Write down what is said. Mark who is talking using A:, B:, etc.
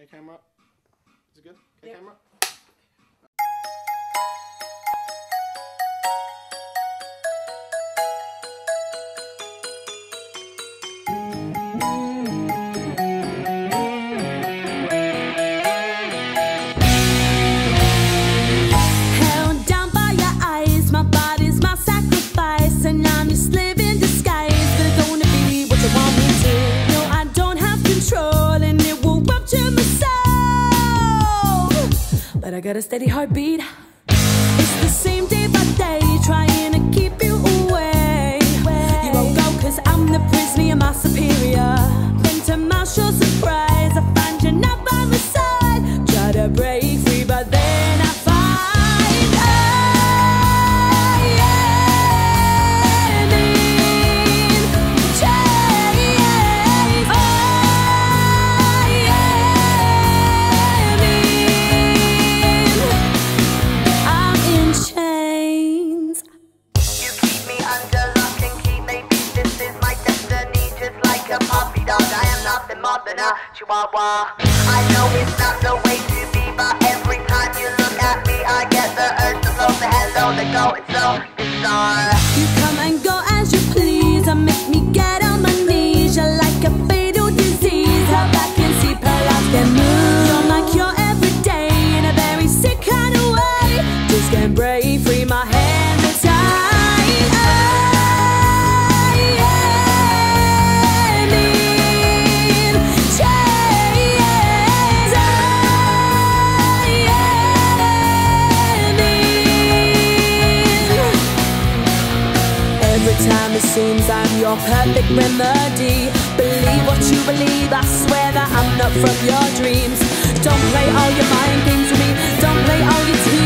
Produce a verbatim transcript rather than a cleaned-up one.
A: Okay, camera. Is it good? Okay, yep. Camera.
B: Held down by your eyes, my body's my sacrifice, and I'm just living disguise. But I don't wanna be what you want me to. No, I don't have control, and it will rupture my soul. But I got a steady heartbeat. It's the same day by day, trying to keep you away. You won't go cause I'm the prisoner, you're my superior. Then to my sure surprise, I find you not by my side. Try to break free, but then I find I am in chains. I am in, I'm in chains.
C: You keep me under lock and key. Maybe this is my destiny, just like a puppy dog. I am nothing more than a Chihuahua. I know it's not the way to be, but every time you look at me, I get the urge to flow the hello, the go. It's so bizarre.
B: You come and go as you please, and make me get on my knees. You're like a fatal disease, how I can see paralyzed and move. You're my cure every day, in a very sick kind of way. Just can't break free, my hands are tied. I am in chains. I am in. Every time it seems I'm your perfect remedy. Believe what you believe, I swear that I'm not from your dreams. Don't play all your mind games with me, don't play all your tears.